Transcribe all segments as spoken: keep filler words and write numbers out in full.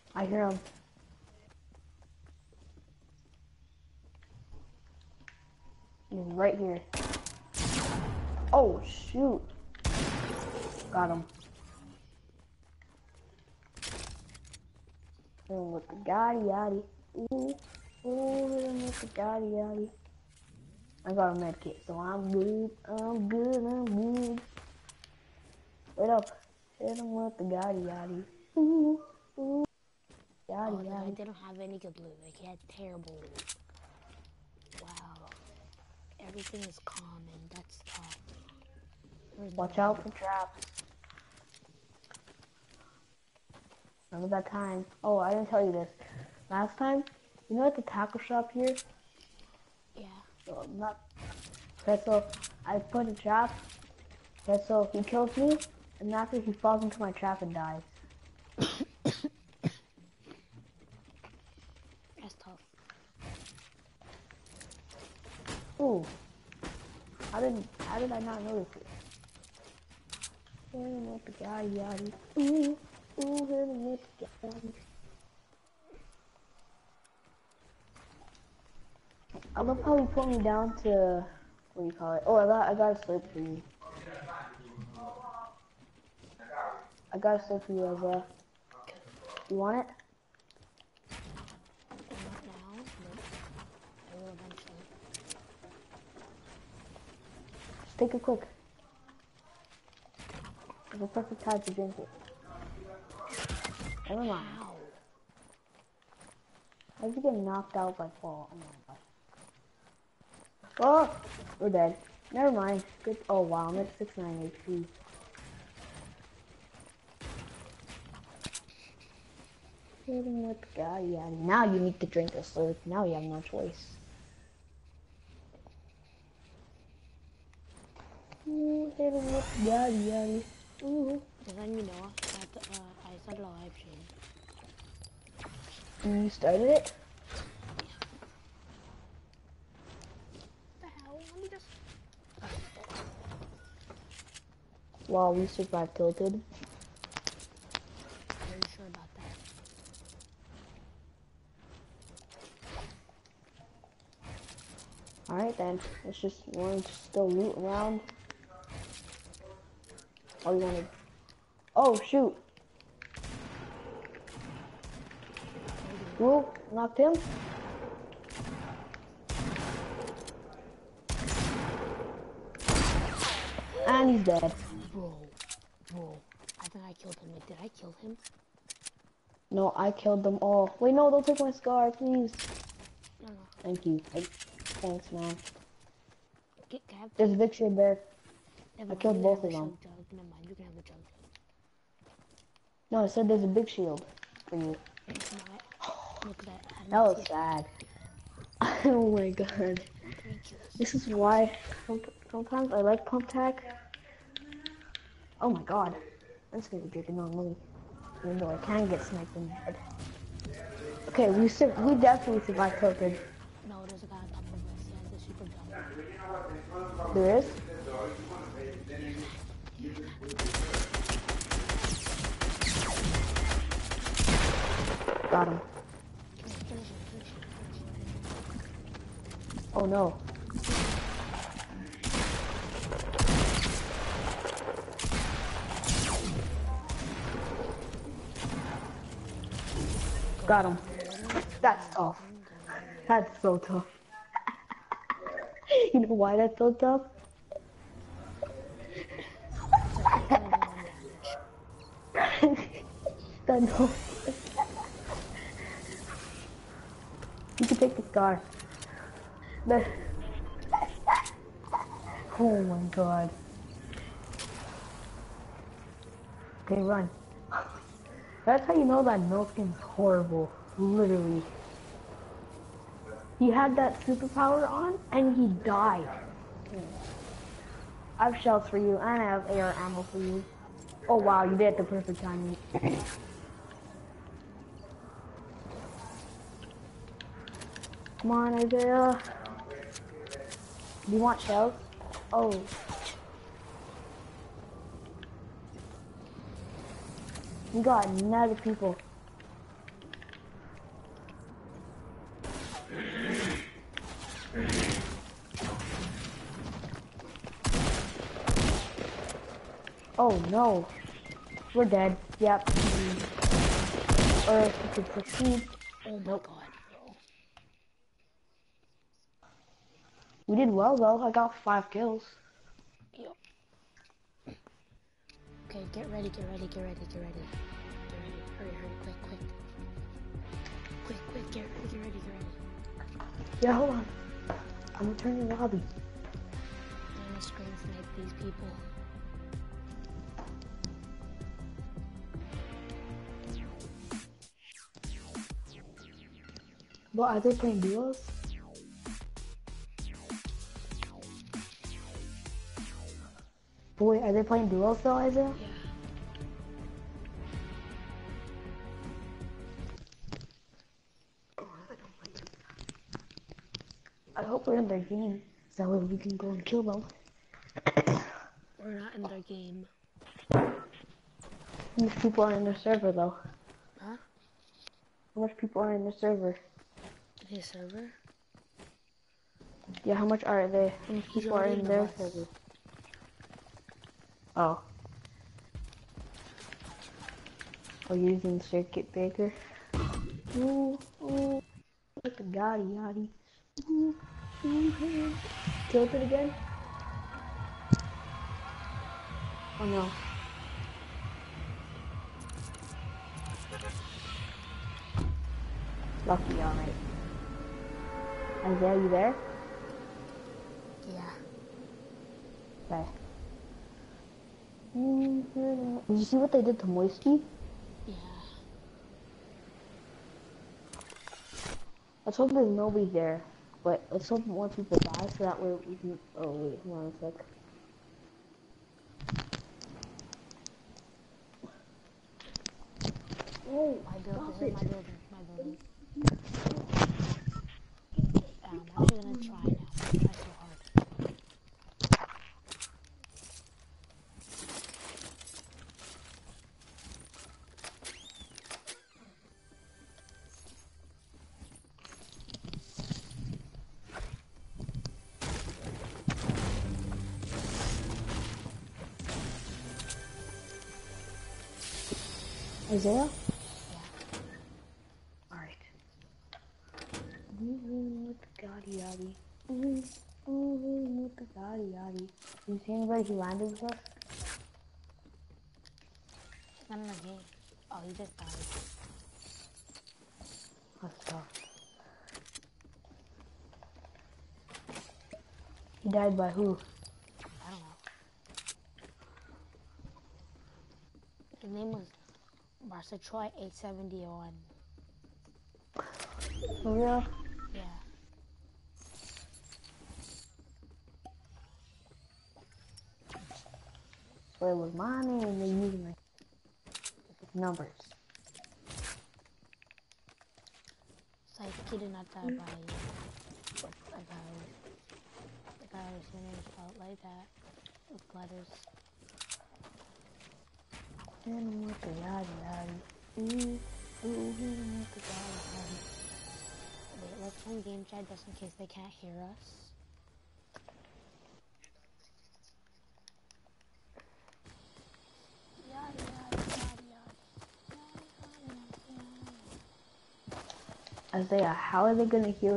I hear him. He's right here. Oh, shoot. Got him. Hit him with the Gotti Yachty. Ooh, ooh, hit him with the Gotti Yachty. I got a med kit, so I'm good. I'm good, I'm good. Wait up. Hit him with the Gotti Yachty. Ooh, ooh. Yachty, Oh, yachty. I didn't have any good loot. Like, he had terrible loot. Wow. Everything is common. That's tough. Where's Watch the out for traps. Remember that time? Oh, I didn't tell you this. Last time, you know at the tackle shop here? Yeah. So, not. Okay, so I put a trap. Okay, so he kills me, and after he falls into my trap and dies. That's tough. Ooh. How did how did I not notice it? Hit him with the guy, yachty. Ooh, ooh, hit him with the guy. I love how he put me down to, what do you call it? Oh, I got I got a slip for you. I got a slip for you, Isaiah. You want it? Not now, but I will eventually. Just take it quick. It's the perfect time to drink it. Never mind. How? How did you get knocked out by fall? Oh my god. Oh! We're dead. Never mind. Good. Oh wow, I'm at six nine H P. Hitting with the guy, yeah. Now you need to drink a slurp. Now you have no choice. Ooh, hitting with the guy, yeah. Ooh. Just letting you know that uh, I started a live stream. And you started it? What the hell? Let me just... Wow, we survived tilted. Are you sure about that? Alright then, let's just want to still loot around. Oh, you wanted... Oh, shoot! Ooh, knocked him. And he's dead. Bro. Bro. I think I killed him. Like, did I kill him? No, I killed them all. Wait, no, don't take my scar, please. No, no. Thank you. I, thanks, man. Get, can I have There's Victory Bear. Never I mind, killed you can both have of a them. chug jug. Never mind, you can have a chug. No, I said there's a big shield for you. Look at that. I did That not was see it. sad. Oh my god. This is why sometimes I like pump tack. Oh my god. I'm just gonna be drinking on me. Even though I can get sniped in the head. Okay, we sur we definitely survived tilted. No, there's a guy on top of us. He has the super jump. There is? Got him. Oh no. Got him. That's tough. That's so tough. You know why that's so tough? I know. You can take the scar. But oh my god. Okay, run. That's how you know that Milton's horrible. Literally. He had that superpower on and he died. I have shells for you and I have A R ammo for you. Oh wow, you did it the perfect timing. Come on, Isaiah. Do you want shells? Oh. We got another people. Oh no, we're dead. Yep. Or if we could proceed. Oh my Nope. god, bro. We did well though. I got five kills. Yo. Okay, get ready, get ready, get ready, get ready. Get ready. Hurry, hurry, quick, quick. Quick, quick, get ready, get ready, get ready. Yeah, hold on. I'm returning the lobby. I'm gonna screen snipe these people. What, are they playing duos? Boy, are they playing duos though, Isaiah? Yeah. I hope we're in their game, so that way we can go and kill them. We're not in their game. How much people are in their server though? Huh? How much people are in the server? His server? Yeah, how much are they? How much He's people are already in in the their bus. server? Oh. Oh, you're using circuit breaker? Ooh, ooh, look at Gotti, Gotti. Ooh, ooh, ooh. Killed it again? Oh no. Lucky, alright. Isaiah, you there? Yeah. Okay. Did you see what they did to Moisty? Yeah. Let's hope there's nobody there. But let's hope more people die so that way we can... Oh wait, hold on a sec. Oh, My building, stop it. my building, my building. Yeah, I'm actually gonna try now. I'm gonna try so hard. Isaiah? Yeah. Alright. Ooh, with the Gotti Gotti. Ooh, ooh, with the Gotti Gotti. Did you see anybody who landed with us? He's not in the game. Oh, he just died. That's tough. He died by who? I don't know. His name was Barca Troy eight seventy-one. For real? Yeah. So it was my name and they using my numbers. Saiki did not die by a guy. The guy whose name is spelled like that with letters. And with the yaddy yaddy. Ooh, ooh, with the yaddy yaddy. Wait, let's run game chat just in case they can't hear us. Yada, yada, yada, yada. Isaiah, how are they gonna heal?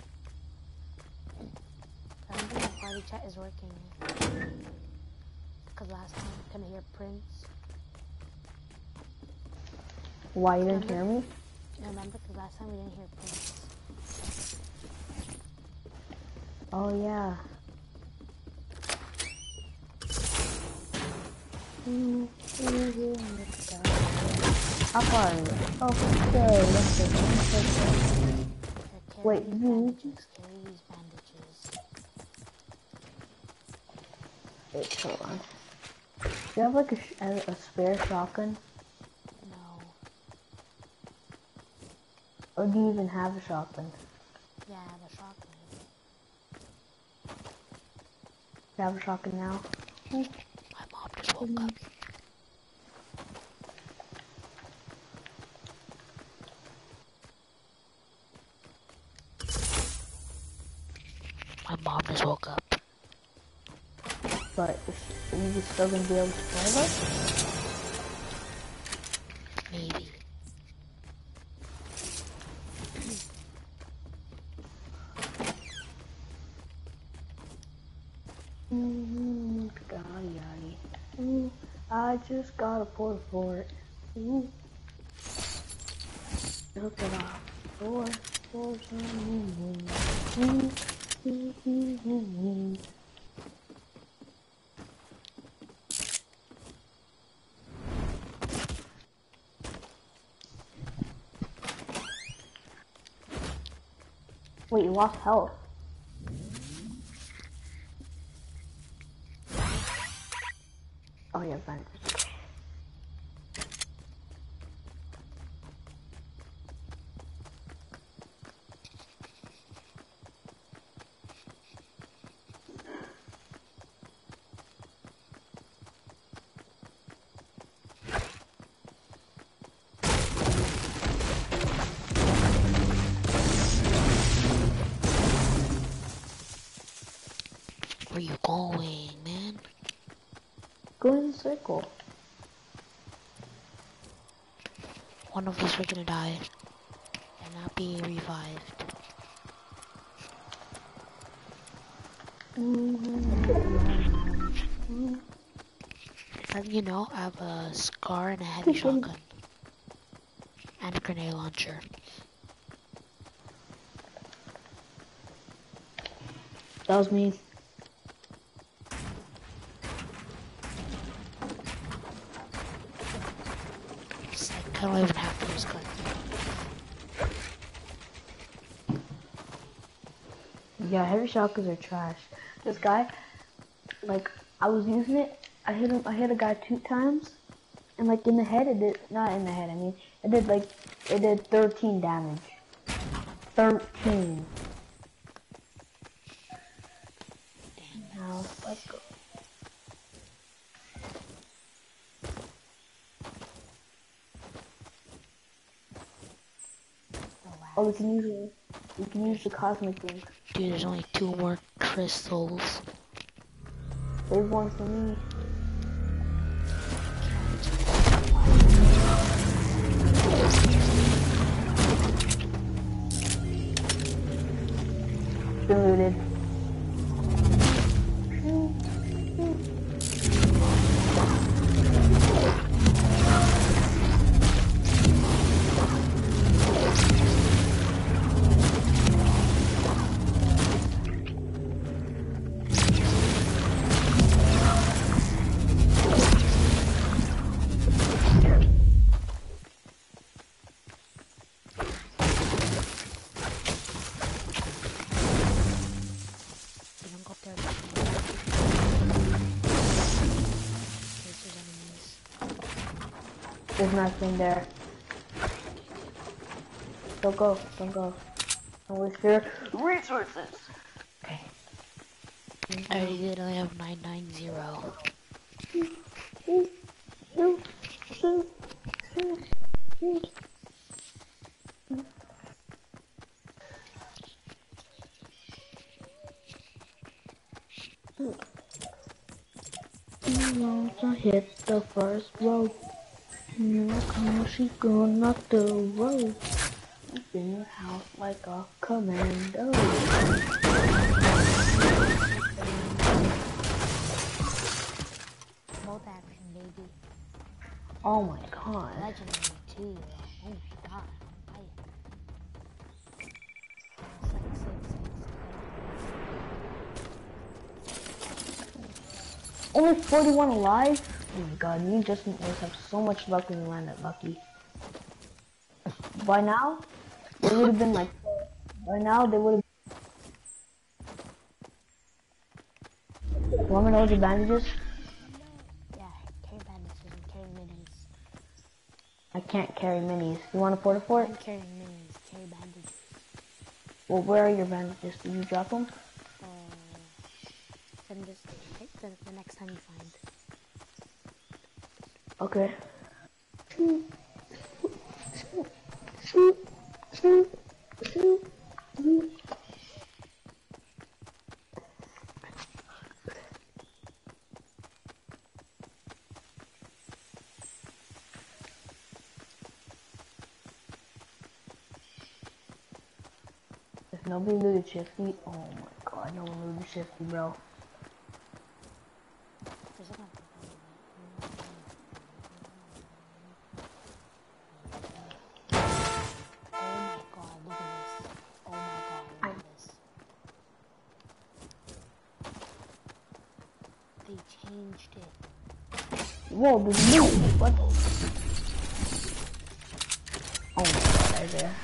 I don't think my party chat is working. Because last time I couldn't hear Prince. Why you didn't Remember? hear me? Remember? Because last time we didn't hear Prince. Oh yeah. Ooh, ooh, ooh, how far are you? Okay, let's go. Let's go. Here, carry Wait, these you. bandages. Carry these bandages. Wait, hold on. Do you have like a, sh a, a spare shotgun? No. Or do you even have a shotgun? Yeah, I have a shotgun. Do you have a shotgun now? My mom just woke up. My mom just woke up. but is are you just still gonna be able to survive us? Maybe. Mm-hmm. Yaddy, yaddy. Ooh, I just got a port for it. Ooh. Look it up. For, for some. Wait, you lost health. Oh yeah, bandage. Where you going, man? Go in the circle. One of us are gonna die and not be revived. And you know, I have a scar and a heavy shotgun. And a grenade launcher. That was me. It's like, I don't even have to use gun. Yeah, heavy shotguns are trash. This guy, like, I was using it. I hit him. I hit a guy two times, and like in the head, it did not in the head. I mean, it did like it did thirteen damage. Thirteen. Damn, Now let's go. Oh, we can use it. We can use the cosmic thing. dude, there's only two more crystals. Save one for me. Been looted. There's nothing there. Don't go, don't go. Don't waste your resources. Okay. I already did, I have nine nine zero. I hit the first road. Now she going up the road. In the house like a commando. Both action, baby. Oh my god. Legendary too. Oh my god. Only forty-one alive? Oh my god, me and Justin always have so much luck when we land at Lucky. By now, they would have been like, by now they would have. Want me to hold your bandages? Yeah, carry bandages and carry minis. I can't carry minis. You want a porta fort? I'm carrying minis, carry bandages. Well, where are your bandages? Did you drop them? Uh, send this the, the next time you find. Okay. Nobody looted Shifty. Oh my god, no one looted Shifty, bro. Changed it. Whoa, there's no what? Oh my god, Isaiah.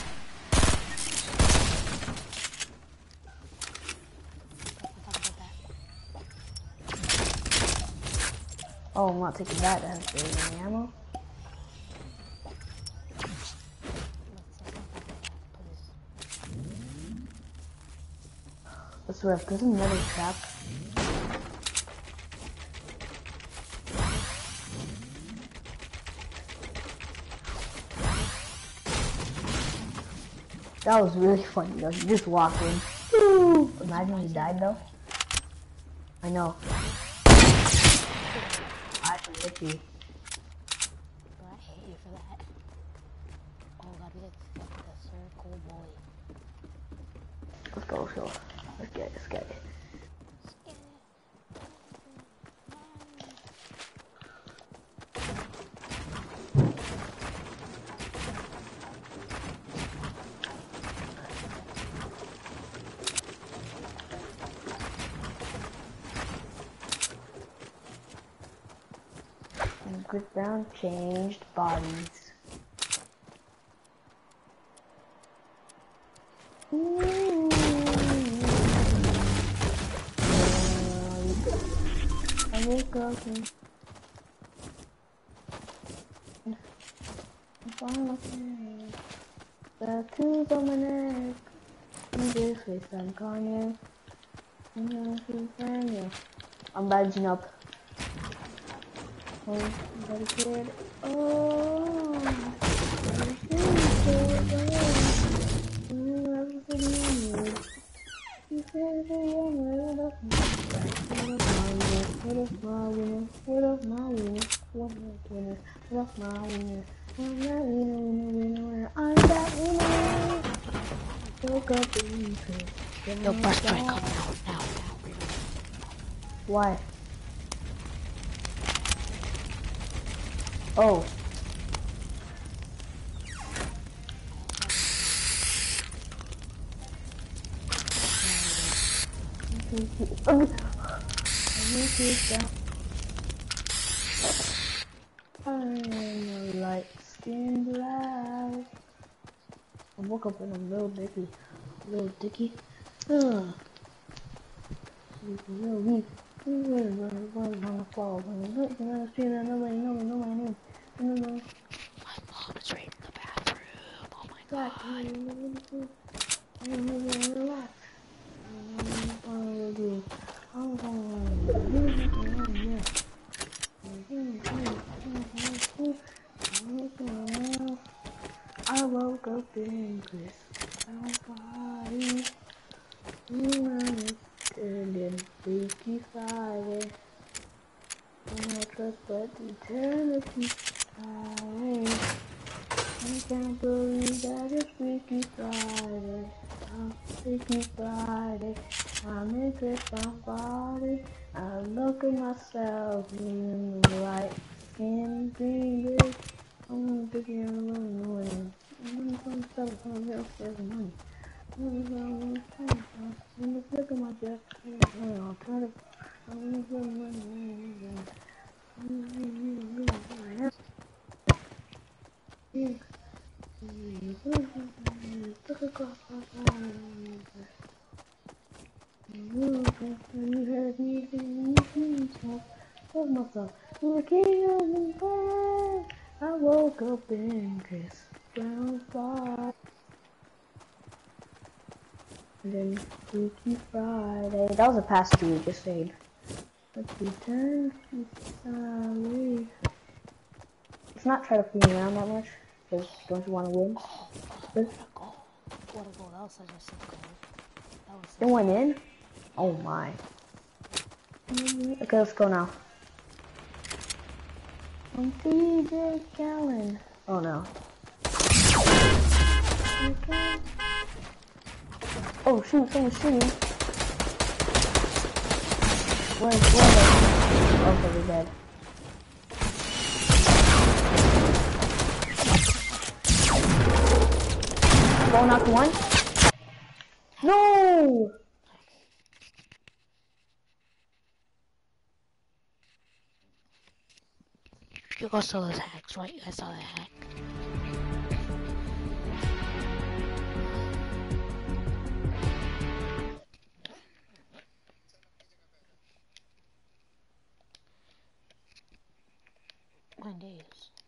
Oh, I'm not taking that. That has any ammo. Let's swear, there's another trap. That was really funny though. You just walked in. Woo! Imagine you died though. I know. I can hit you. But I hate you for that. Oh god, we got the circle boy. Let's go, let's go. Let's get it, let's get it. Chris Brown changed bodies. Ooh. I woke up and I found my friend. Tattoos on my neck. In this face I'm Kanye. I'm badging up. Oh, very good. Oh, Yo, bus train coming out now. Why? Oh. I'm a light-skinned lad. I woke up in a little dicky, little dicky. Ugh. Real weak. I'm gonna fall. I'm looking on the street and nobody knows know my name. My mom is right in the bathroom. Oh my god. I don't know where to relax. I'm gonna do. I'm gonna do. I woke up in Chris Brown's body. And then Freaky Friday. And I trust but eternity Friday. I can't believe that it's Freaky Friday. I'm Freaky Friday. I'm in Chris Brown's body. I look at myself in the light skin fingers. I'm gonna take you alone away. I'm gonna come stop on real for money. I'm gonna look at my desk. I'll try to. I'm gonna put money in. Look across my eyes. You heard me sing of myself. The king of the world. I woke up in Chris Brown's bar. And then Freaky Friday. That was a pass to you, just saying. Let's return to sorry. Let's not try to fool around that much, because don't you want to win? Oh, what a goal. What a goal. That was such a sick goal. That was It went in? Oh my. Okay, let's go now. I'm T J Callen. Oh no. Okay. Oh shoot, someone's shooting. Where's, where are they? Okay, they're dead. Go knock one. No! You guys saw those hacks, right? You guys saw that hack. Nine days.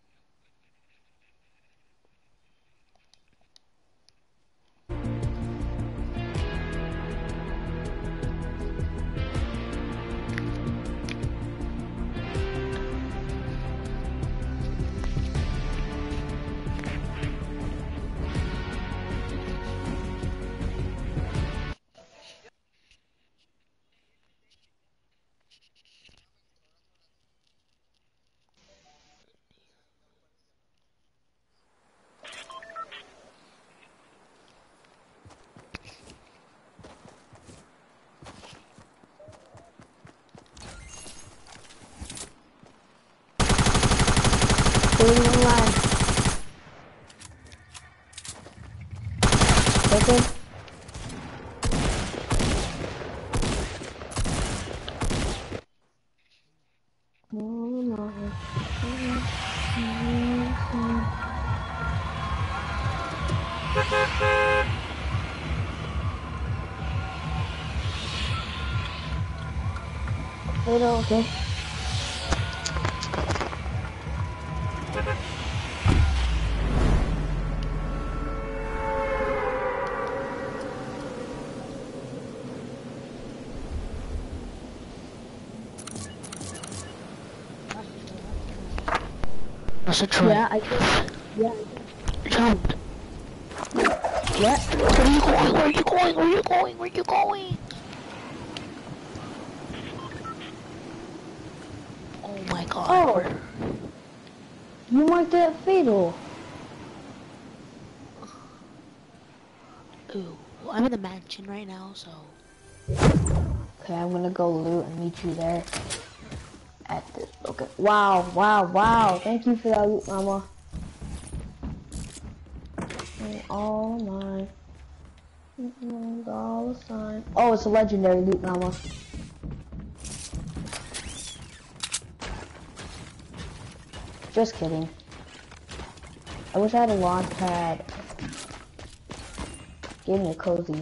Waiting in line. Okay. Oh my. Little, okay. That's a try. Yeah, I can. Yeah. Jumped. What? Where are you going? Where are you going? Where are you going? Where are you going? Oh my god. Oh! You marked it fatal. Ooh. Well, I'm in the mansion right now, so. Okay, I'm gonna go loot and meet you there. At this. Okay. Wow, wow, wow. Thank you for that loot, mama. And all mine. Dollar sign. Oh, it's a legendary loot, mama. Just kidding. I wish I had a launch pad. Give me a cozy.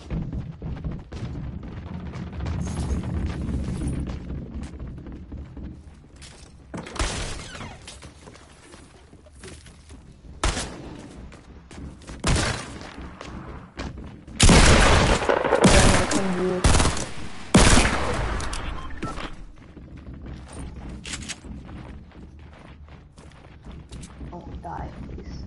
Don't die, please.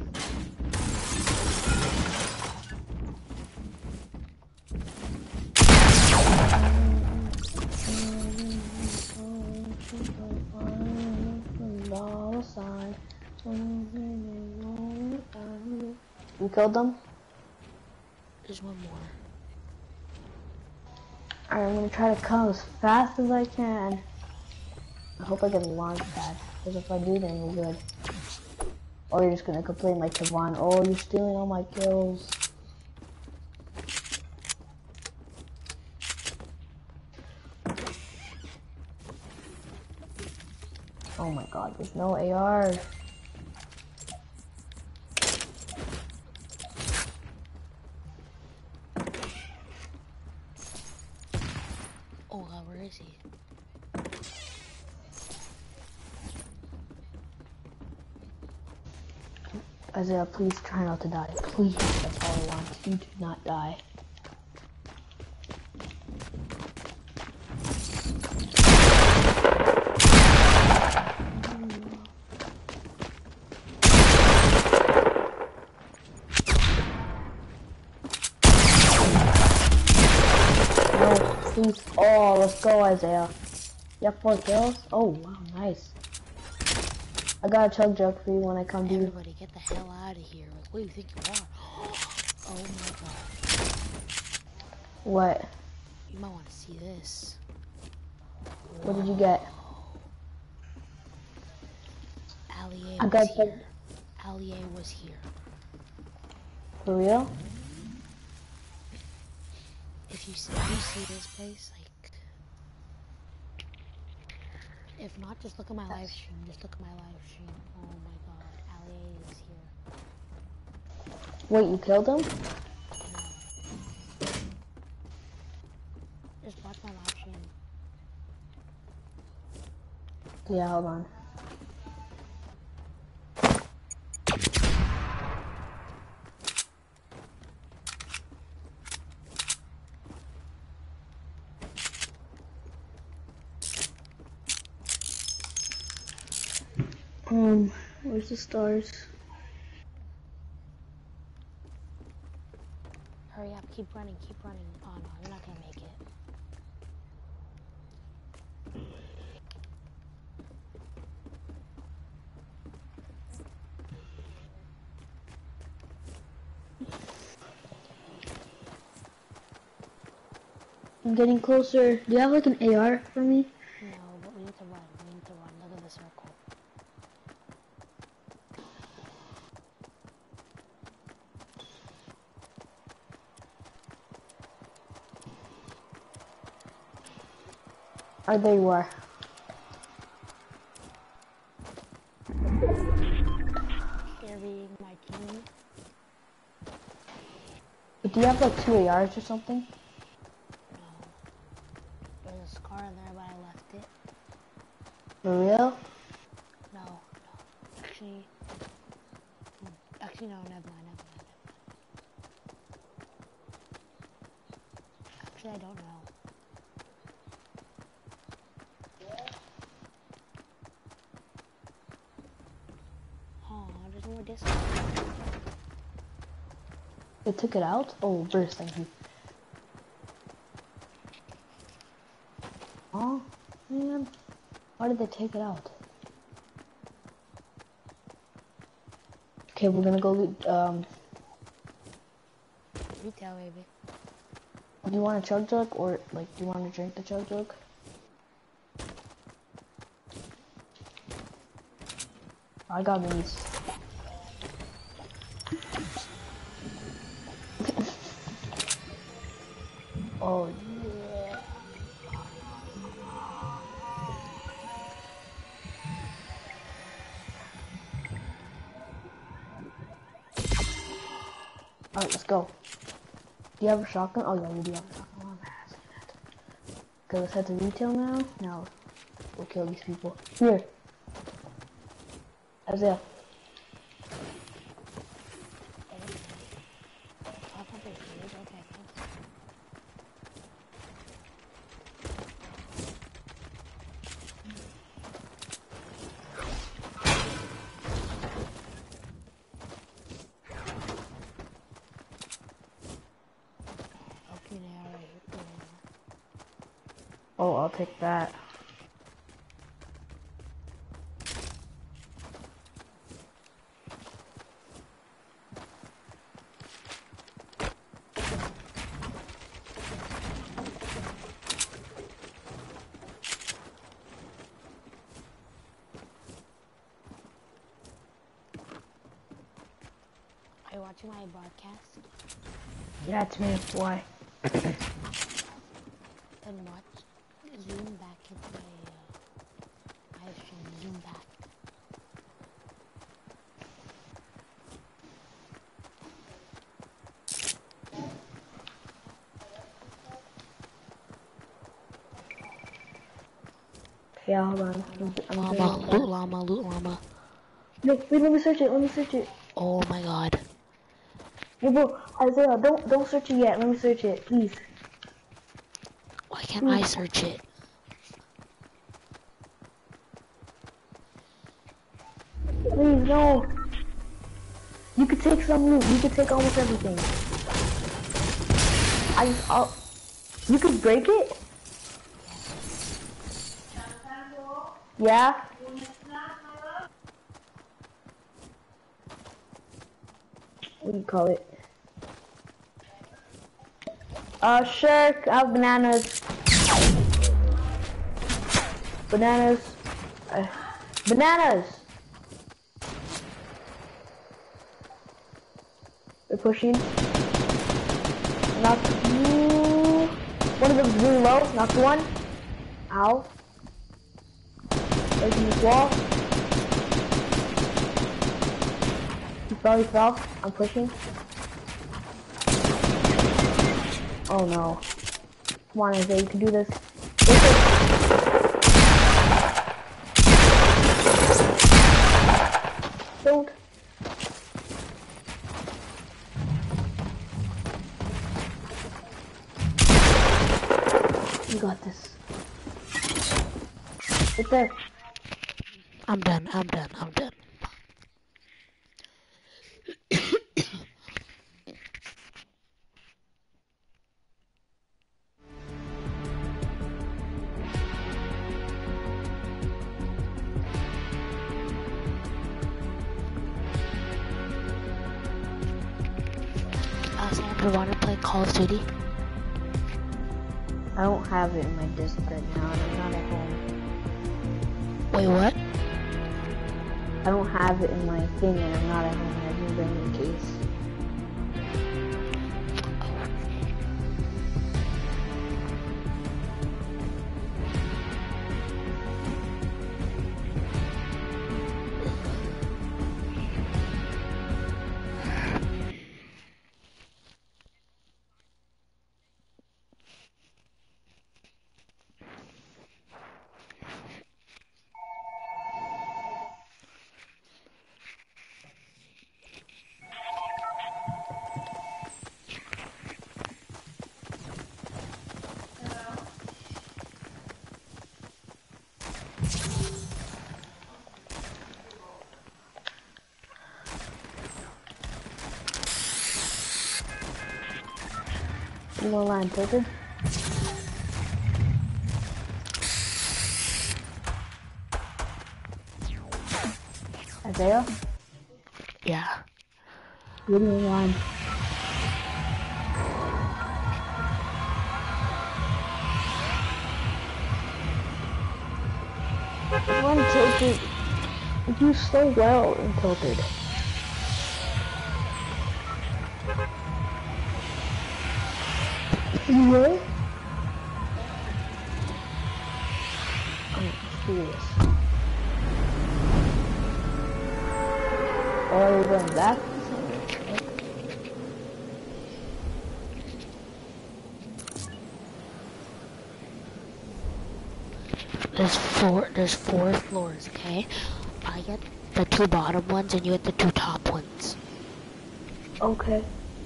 You killed them? There's one more. Alright, I'm gonna try to come as fast as I can. I hope I get a launch pad, because if I do, then we're good. Or you're just gonna complain like Tavon, oh, you're stealing all my kills. Oh my god, there's no A R. Oh god, where is he? Isaiah, please try not to die. Please, that's all I want. You do not die. No, please. Oh, let's go, Isaiah. You have four kills? Oh, wow, nice. I got a chug jug for you when I come to you. Everybody get the hell out of here. Like, what do you think you are? Oh my god. What? You might want to see this. What did you get? Allie I was got here. Allie was here. For real? If you see, if you see this place, like, if not, just look at my live stream. Just look at my live stream. Oh my God, Allie is here. Wait, you killed him? No. Just watch my live stream. Yeah, hold on. Um, where's the stars? Hurry up, keep running, keep running. Oh no, you're not gonna make it. I'm getting closer. Do you have like an A R for me? No, but we need to run. We need to run. Look at the circle. Oh, there you are. Carrying my team. But do you have like two A Rs or something? No. There's a scar there, but I left it. For real? No, no. Actually, hmm, actually no, never mind, never mind, never mind. Actually, I don't know. Oh, there's no more disc. They took it out? Oh, burst, thank you. Oh, man. Why did they take it out? Okay, we're gonna go loot, um... Retail, baby. do you want a chug jug, or, like, do you want to drink the chug jug? I got these. Oh, yeah. Alright, let's go. Do you have a shotgun? Oh, yeah, you do have a shotgun. Oh, man. Okay, let's head to retail now. Now, we'll kill these people. Here. Isaiah. Oh, I'll take that. Are you watching my broadcast? Yeah, it's me. Why? Then watch. Zoom back into my uh, live stream. Zoom back. Yeah, hold on. I'm, I'm Llama, loot llama, loot llama. No, wait, let me search it. Let me search it. Oh my god. Yo, bro, Isaiah, don't don't search it yet. Let me search it, please. Why can't Please. I search it? Please, no. You could take some loot. You could take almost everything. I just, I'll, you could break it? Yeah? What do you call it? Uh, sure, I have bananas. Bananas. Uh, bananas! They're pushing. Knocked you. One of them's really low. Knocked one. Ow. Breaking this wall. He fell, he fell. I'm pushing. Oh no. Come on, Isaiah, you can do this. Don't. You got this. Right there. I'm done, I'm done, I'm done. Uh, Sandra, wanna play Call of Duty? I don't have it in my disc right now, and I'm not at home. Wait, what? I don't have it in my thing, and I'm not at home. I didn't bring the case. One more line tilted. Isaiah? Yeah. One more line. One tilted. You do so well in tilted. You will? I'm serious. Or are you going back? There's four, there's four floors, okay? I get the two bottom ones and you get the two top ones. Okay.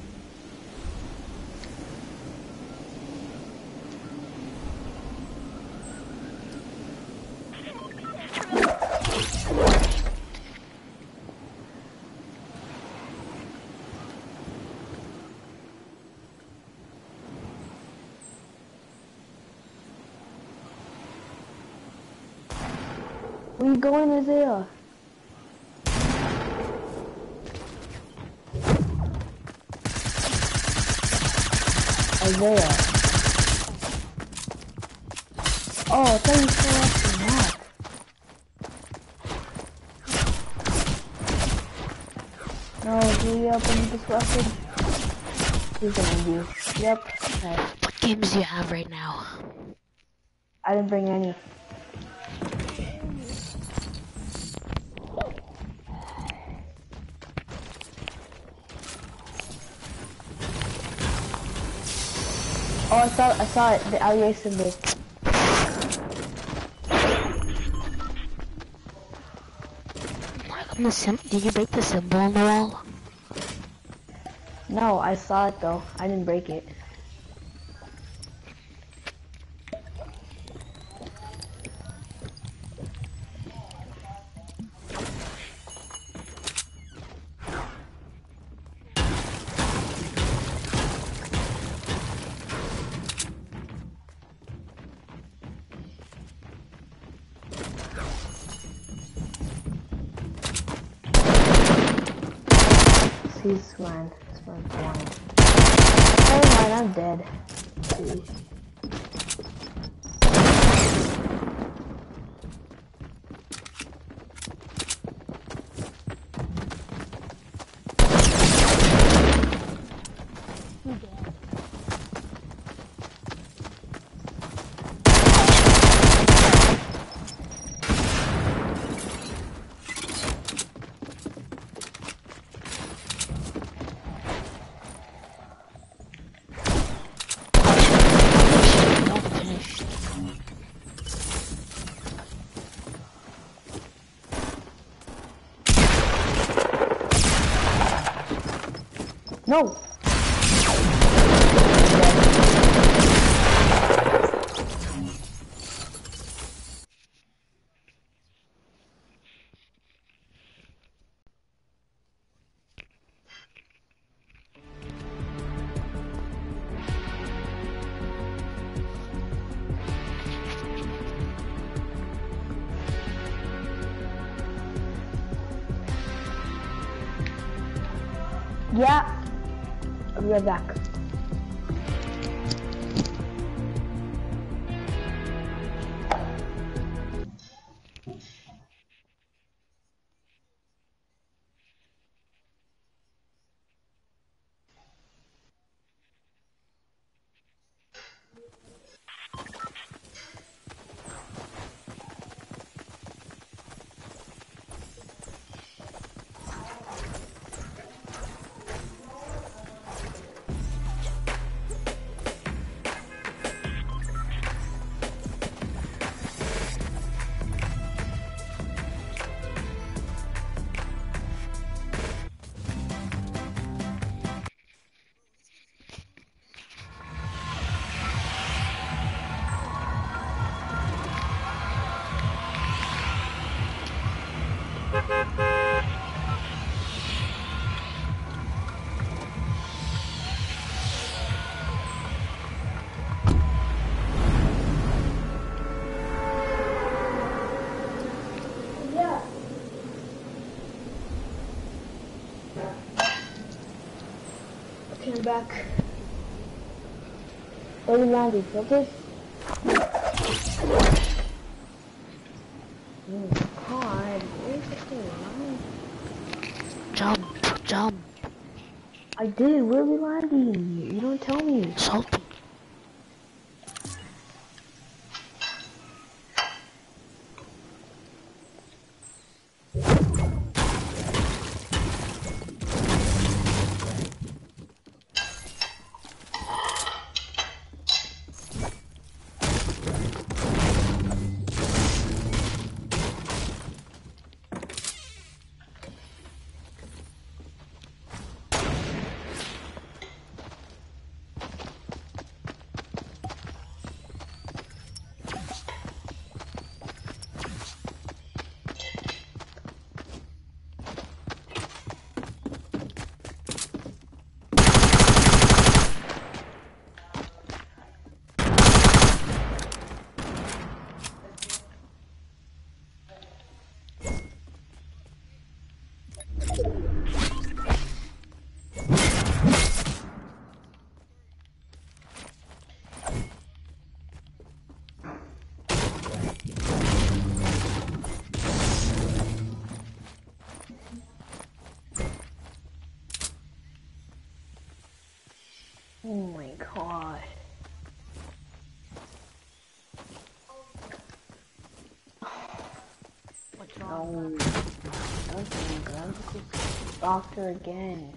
Where you going, Isaiah? Isaiah. Oh, I thought you fell off the map. No, do you up and disrupted? He's gonna end you. Yep. Okay. What games do you have right now? I didn't bring any. Oh, I saw, I saw it. The alleyway symbol. On the sim Did you break the symbol on the wall? No, I saw it though. I didn't break it. He's mine. This one's blind. Never mind, I'm dead. see. I'm dead. Not finished. No! Yeah. I'll be right back. Yeah. Okay, I'm back. Where we landed, okay? Oh god, where's the thing? Jump, jump. I did, where are we landing? You don't tell me. Salty. Oh my god. What's wrong? No. Okay, go doctor again.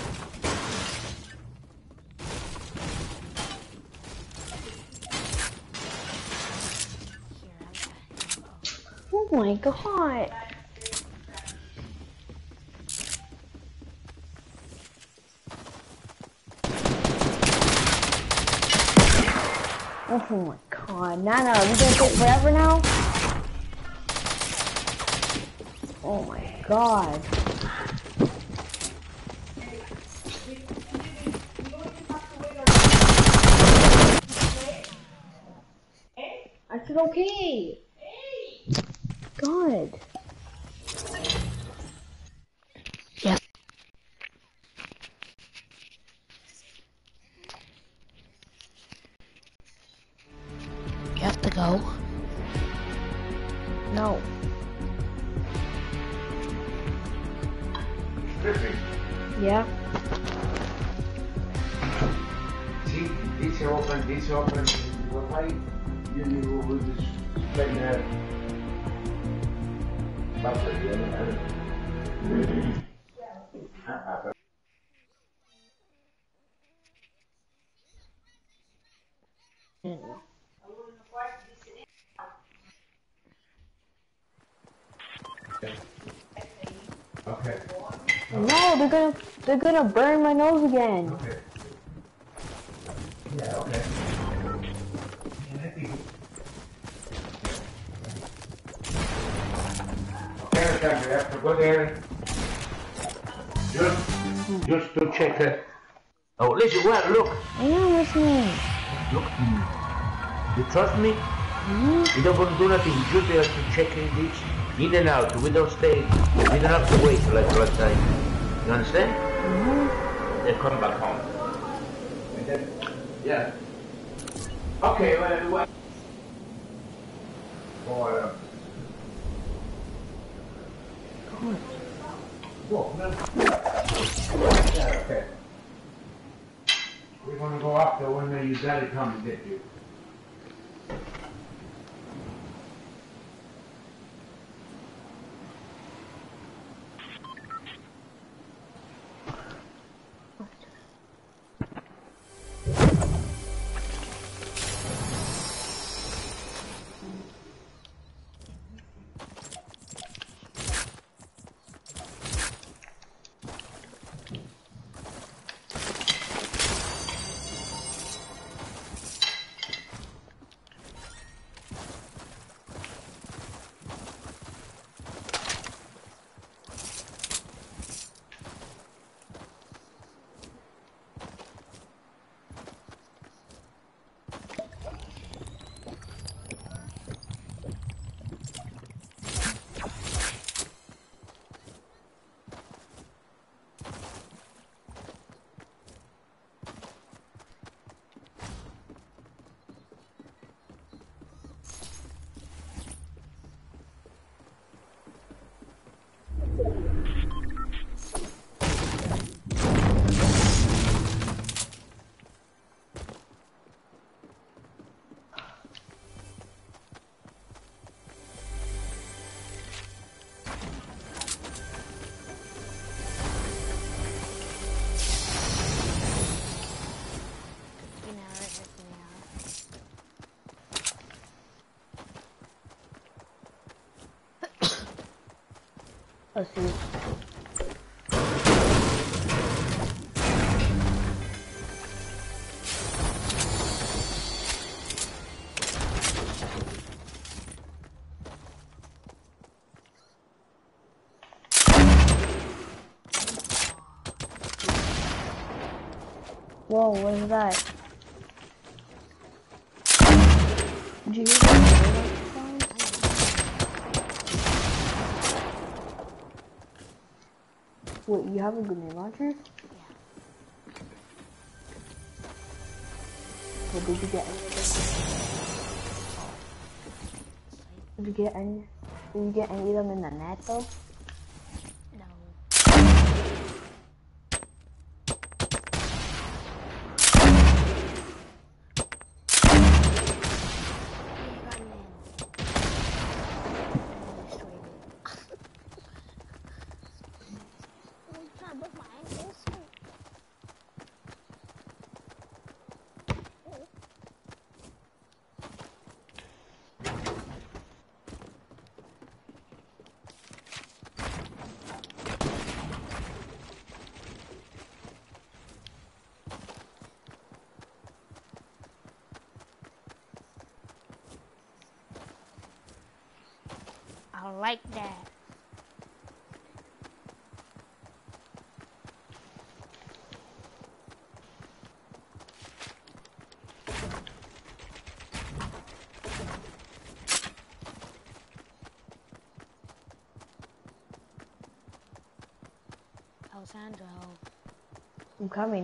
Here, I got him. Oh my god. Oh my god. Nana, are we gonna take forever now? Oh my god. I said okay. God. Yes. everything. Yeah. See, this open, this open. Why you you will just play that? Battery, yeah. Okay. No, they're gonna they're gonna burn my nose again. Okay. Yeah, okay. Okay, okay, we have to go there. Just, just to check it. Oh, listen, well, look. I am listening. Look. You trust me? Mm-hmm. You don't want to do nothing. You just have to check in this in and out. We don't stay. We don't have to wait like last time. You understand? Mm-hmm. Then come back home. And then, yeah. Okay, well, well. For, uh, Whoa, no. Yeah, okay. We're gonna go up there when your daddy come and get you. Let's see. Whoa, what is that? Did you hear that sound? Wait, you have a grenade launcher? Yeah. What did you get any of them? Did you get any? Did you get any of them in the net though? No. I like that. Alessandro. I'm coming.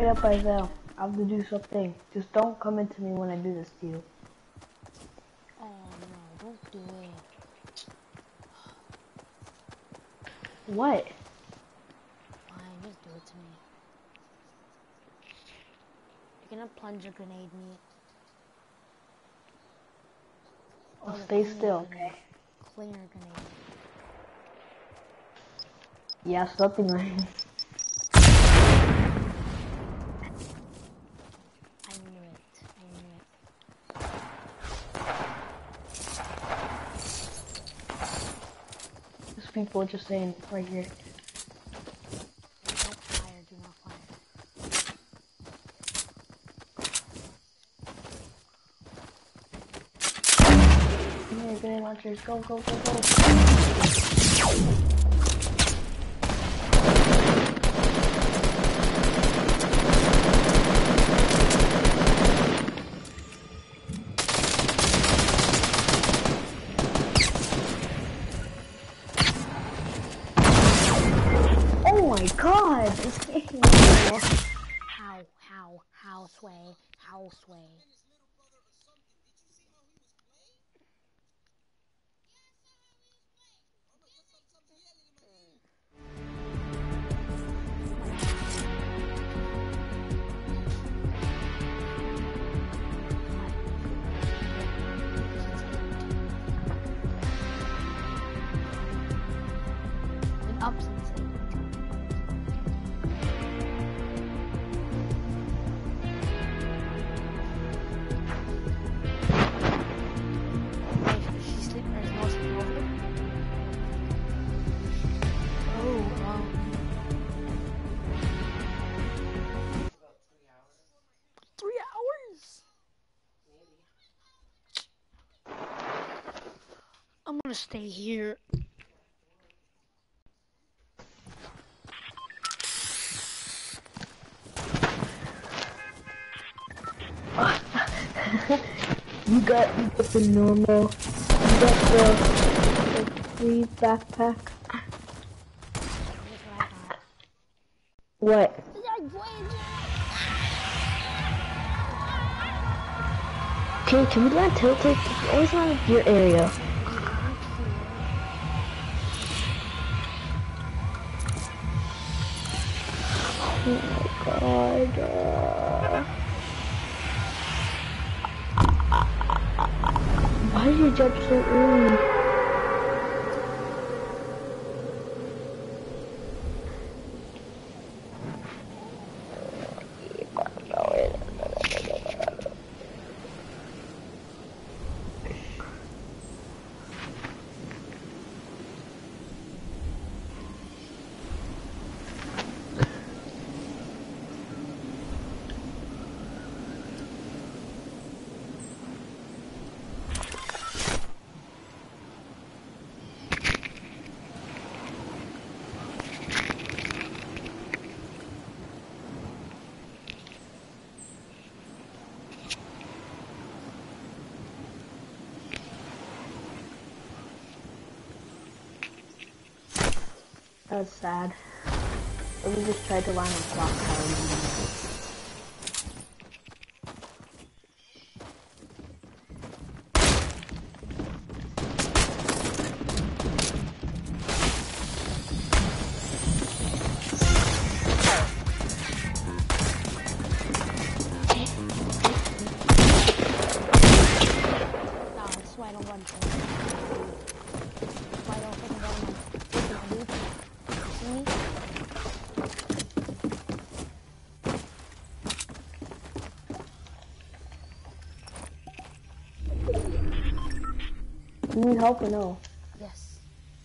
Wait up, Isaiah. I have to do something. Just don't come into me when I do this to you. Oh no, don't do it. What? Fine, just do it to me. You're gonna plunge a grenade me. Oh, the stay cleaner still, grenade. okay? Cleaner grenade. Yeah, something like I knew it. I knew it. These people are just saying right here. Don't fire, do not fire. Come here, grenade launchers. Go, go, go, go. Oh my god! This game. How, how, how sway, how sway. Ups and downs. She's sleeping. There's no sleep over. Oh, um. Three hours? I'm gonna stay here. You got, you got the normal, you got the, the free backpack. Here's what I got. What? Okay, can we land tilted? It's always on your area. Oh my god. Uh... Why did you jump so early? That's sad. But we just tried to line a clock tower. No, that's why I don't run to it. That's why I don't fucking run my dude. See me? You need help or no? Yes.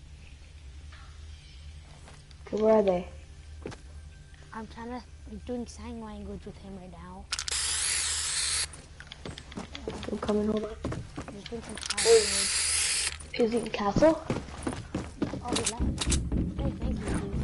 Okay, where are they? I'm trying to, I'm doing sign language with him right now. I'm coming, hold on. I'm just doing some sign language. Is he in castle? Oh, he left. Hey, thank you, dude.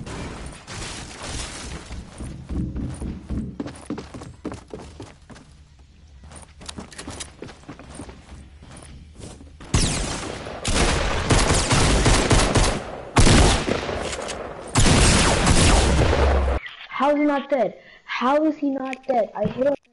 How is he not dead? How is he not dead? I hit him.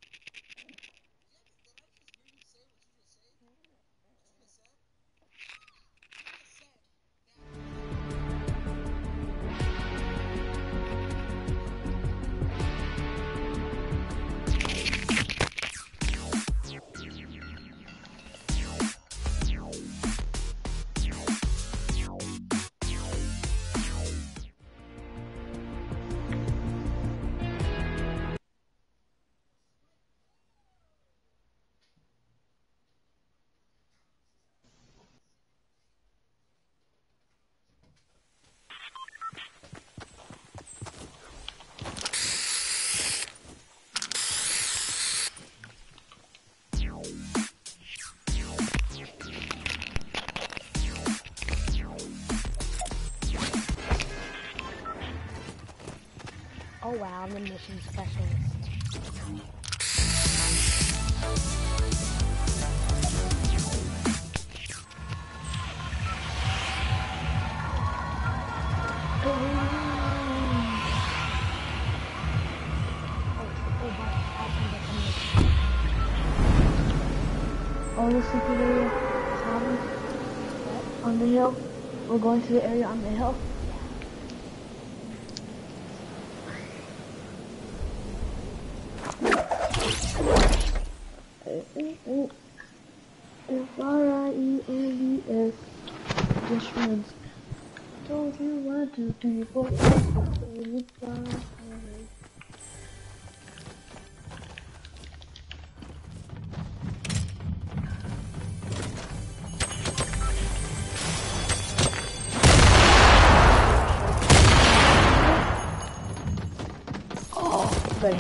Oh wow, I'm the mission specialist. Oh, this is the area on the hill. We're going to the area on the hill. F R I E N D S. Just friends. Told you what to do, but you fly. Oh, but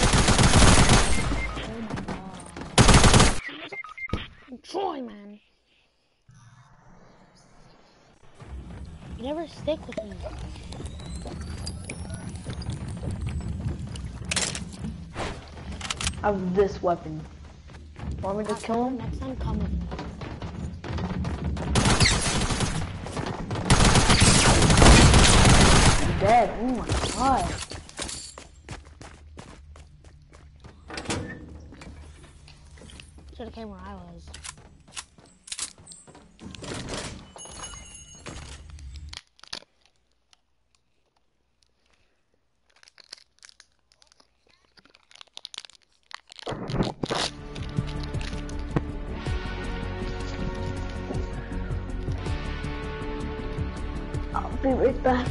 Troy, man. You never stick with me. I have this weapon. Want me to kill him? Next time, come with me. I'm dead. Oh my god. Should have came where I was. I'll be right back.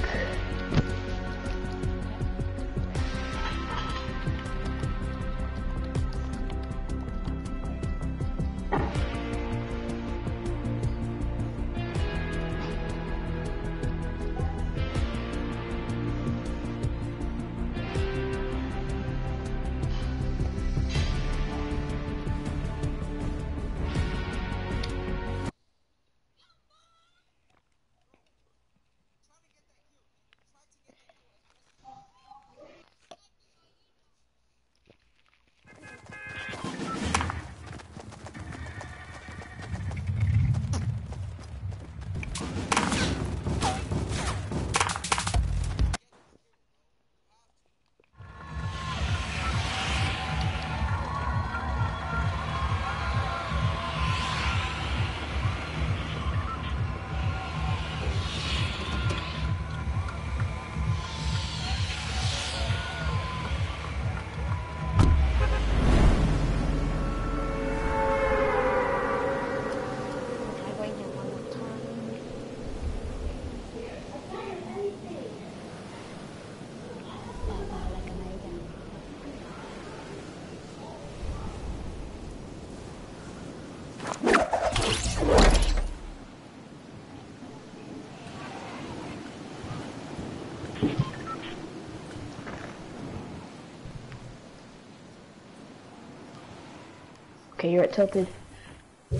Okay, you're at tilted. Oh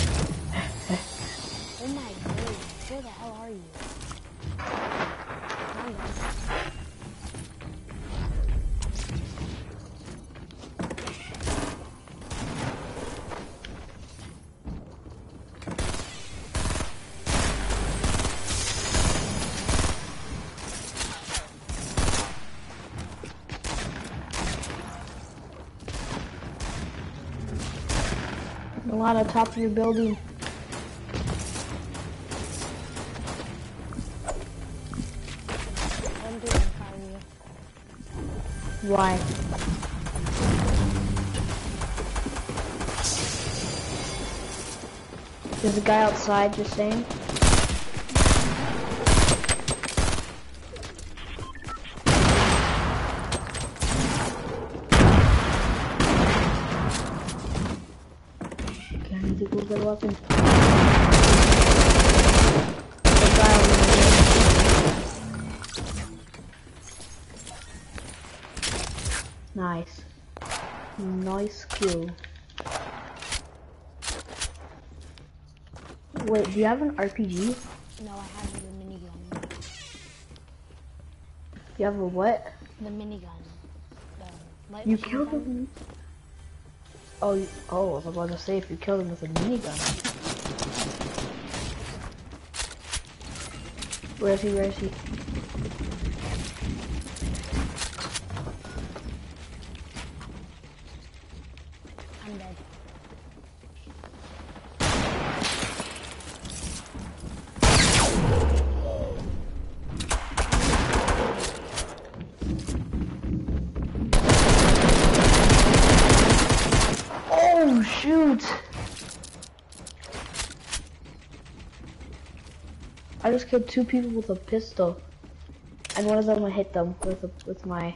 my god, where the hell are you? Come on, guys. Milana, top of your building. I'm doing fire you. Why? There's a guy outside just saying. Okay, I need to go get a weapon. There's a guy over there. Nice. Nice kill. Wait, do you have an R P G? No, I have the minigun. You have a what? The minigun. The light You machine killed gun. him? Oh, you, oh, I was about to say if you killed him with a minigun. Where is he? Where is he? I'm dead. Oh shoot! I just killed two people with a pistol, and one of them I hit them with a, with my.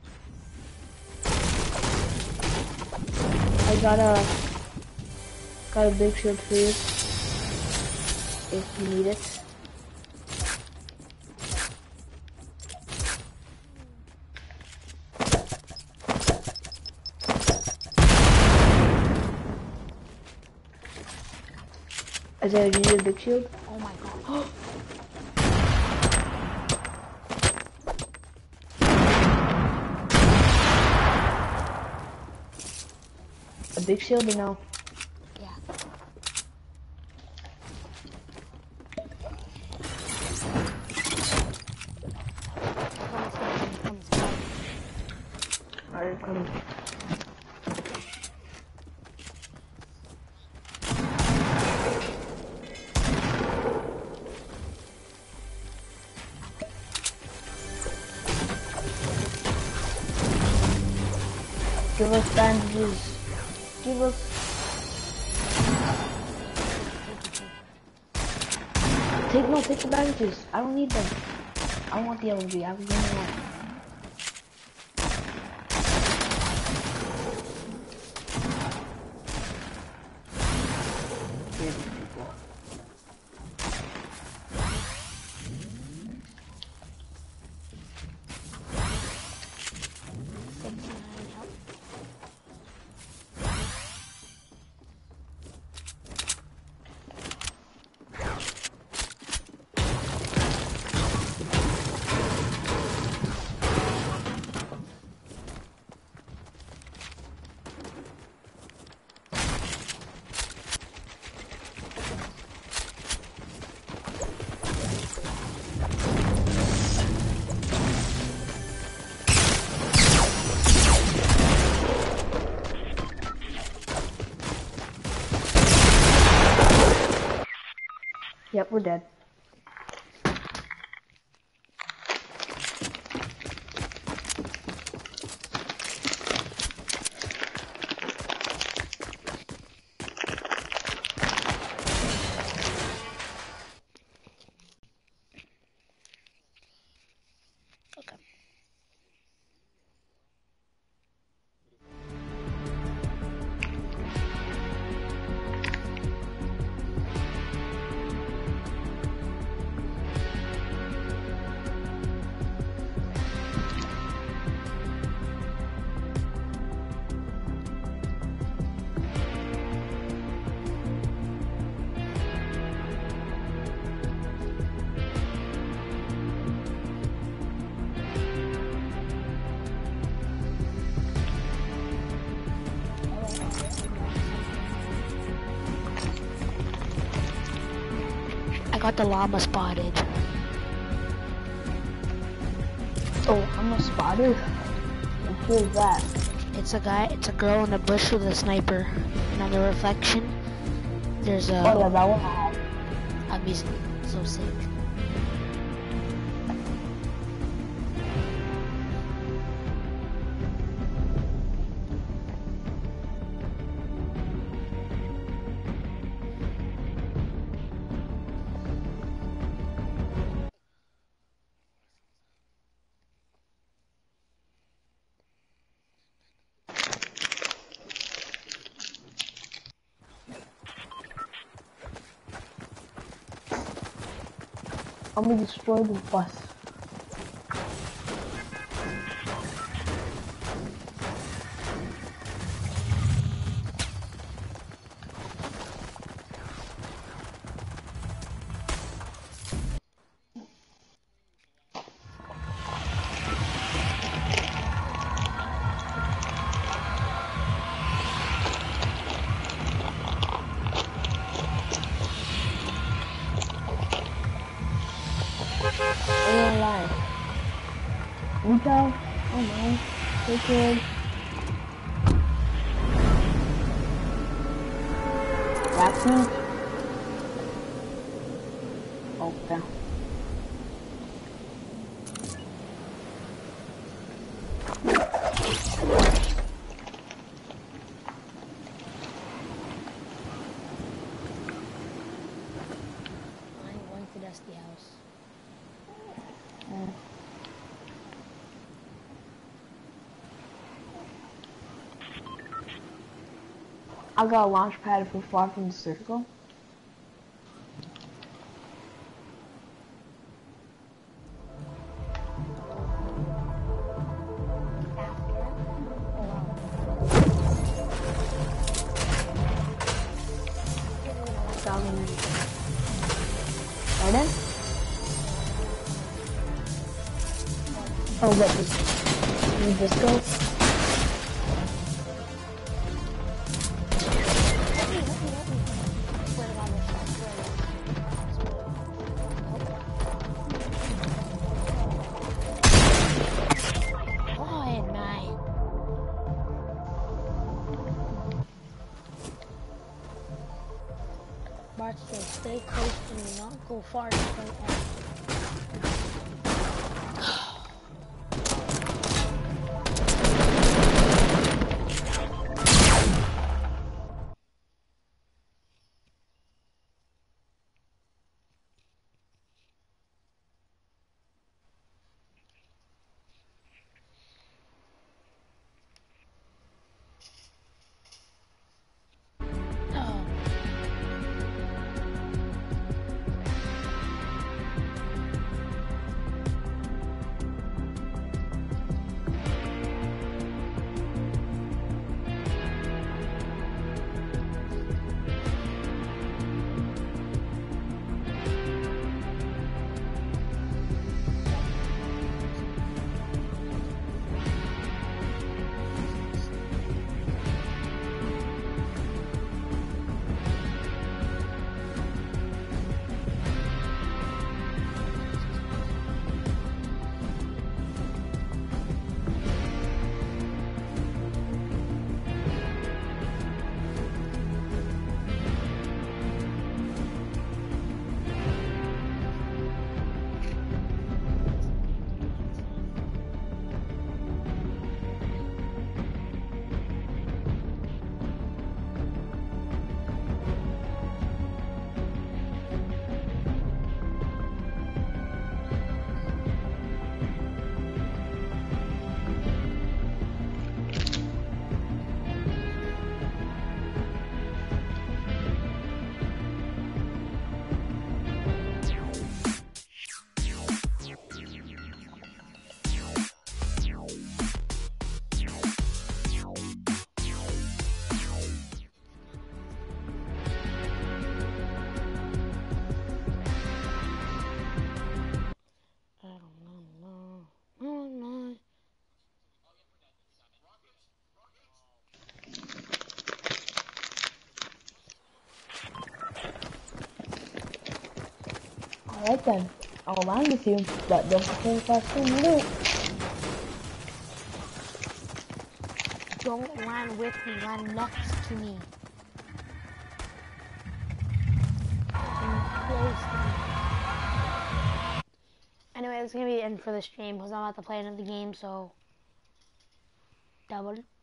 I got a got a big shield for you if you need it. Isaiah, do you need a big shield? Oh my god. A big shield or no? Yeah. Come, come, come, come. Alright, come. Give us bandages. Give us. Take no, take the bandages. I don't need them. I want the L M G. I really want. Here, these people. sixty-nine help. Yep, we're dead. Okay. I got the llama spotted. Oh, I'm a spotter. And who's that? It's a guy, it's a girl in a bush with a sniper. And on the reflection, There's a. Oh yeah, that one I have. I'd be so sick. I'm gonna destroy the bus. Utah, oh my, so good. Blacksmith. Okay. I ain't going to Dusty House. Mm. I got a launch pad if we're far from the circle. Pardon? Oh, what this? Need this go? Bart's stay close to me, not go far straight out. Alright then, I'll land with you, but don't pretend fast in loot. Don't land with me, land next to me. Anyway, it's gonna be the end for the stream because I'm about to play another game, so double